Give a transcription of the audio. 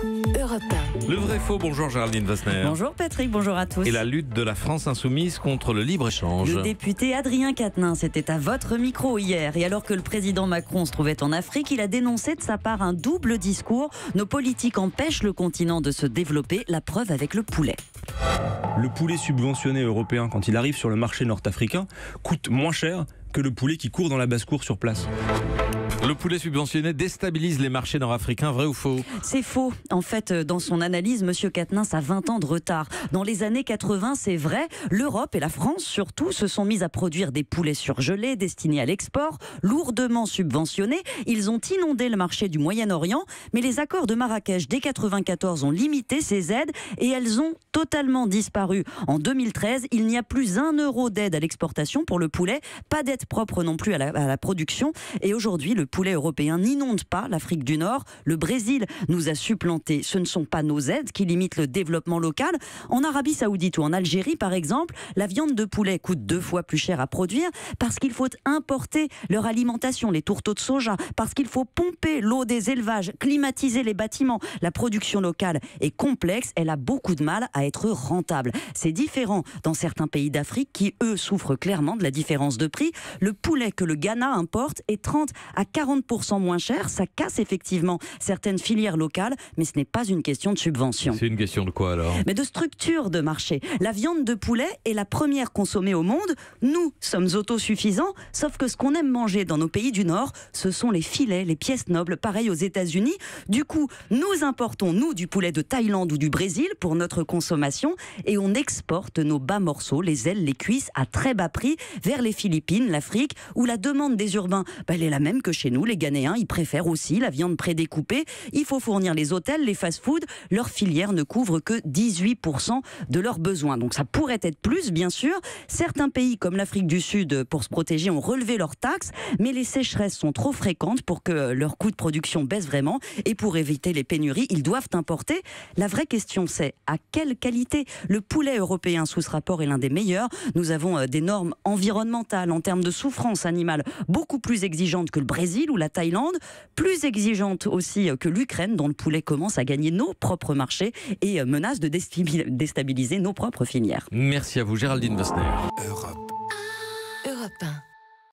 Europe 1. Le vrai faux, bonjour Géraldine Wassner. Bonjour Patrick, bonjour à tous. Et la lutte de la France insoumise contre le libre-échange. Le député Adrien Quatennens était à votre micro hier. Et alors que le président Macron se trouvait en Afrique, il a dénoncé de sa part un double discours. Nos politiques empêchent le continent de se développer. La preuve avec le poulet. Le poulet subventionné européen, quand il arrive sur le marché nord-africain, coûte moins cher que le poulet qui court dans la basse-cour sur place. Le poulet subventionné déstabilise les marchés nord-africains, vrai ou faux? C'est faux. En fait, dans son analyse, M. Quatennens a 20 ans de retard. Dans les années 80, c'est vrai, l'Europe et la France surtout se sont mises à produire des poulets surgelés destinés à l'export, lourdement subventionnés. Ils ont inondé le marché du Moyen-Orient, mais les accords de Marrakech dès 1994 ont limité ces aides et elles ont totalement disparu. En 2013, il n'y a plus €1 d'aide à l'exportation pour le poulet, pas d'aide propre non plus à la production. Et aujourd'hui, le poulet européen n'inonde pas l'Afrique du Nord. Le Brésil nous a supplantés. Ce ne sont pas nos aides qui limitent le développement local. En Arabie Saoudite ou en Algérie, par exemple, la viande de poulet coûte 2 fois plus cher à produire parce qu'il faut importer leur alimentation, les tourteaux de soja, parce qu'il faut pomper l'eau des élevages, climatiser les bâtiments. La production locale est complexe. Elle a beaucoup de mal à être rentable. C'est différent dans certains pays d'Afrique qui, eux, souffrent clairement de la différence de prix. Le poulet que le Ghana importe est 30 à 40% moins cher. Ça casse effectivement certaines filières locales, mais ce n'est pas une question de subvention. C'est une question de quoi alors? Mais de structure de marché. La viande de poulet est la première consommée au monde. Nous sommes autosuffisants, sauf que ce qu'on aime manger dans nos pays du Nord, ce sont les filets, les pièces nobles, pareil aux États-Unis. Du coup, nous importons, nous, du poulet de Thaïlande ou du Brésil pour notre consommation et on exporte nos bas morceaux, les ailes, les cuisses, à très bas prix vers les Philippines, l'Afrique, où la demande des urbains, elle est la même que chez nous. Les Ghanéens, ils préfèrent aussi la viande prédécoupée. Il faut fournir les hôtels, les fast-foods. Leur filière ne couvre que 18% de leurs besoins. Donc ça pourrait être plus, bien sûr. Certains pays, comme l'Afrique du Sud, pour se protéger, ont relevé leurs taxes, mais les sécheresses sont trop fréquentes pour que leur coût de production baisse vraiment. Et pour éviter les pénuries, ils doivent importer. La vraie question, c'est à quelle qualité? Le poulet européen sous ce rapport est l'un des meilleurs. Nous avons des normes environnementales en termes de souffrance animale beaucoup plus exigeantes que le Brésil ou la Thaïlande, plus exigeantes aussi que l'Ukraine, dont le poulet commence à gagner nos propres marchés et menace de déstabiliser nos propres filières. Merci à vous Géraldine Wassner. Europe 1.